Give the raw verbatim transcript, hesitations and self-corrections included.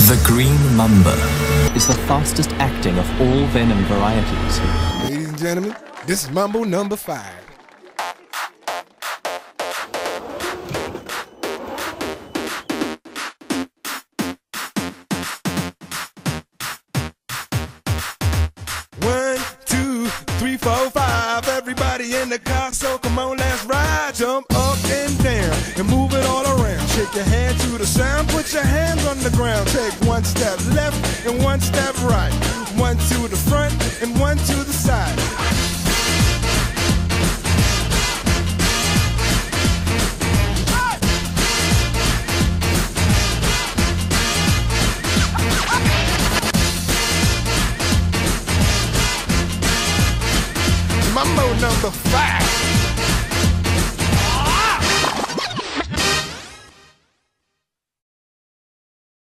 The green Mamba is the fastest acting of all venom varieties. Ladies and gentlemen, this is Mambo number five. One, two, three, four, five. Everybody in the car, so come on, let's ride. Jump up and down and move it all around. Shake your hand to the sound, put your hands on the ground. Take one step left and one step right. One to the front and one to the side. Mambo number five.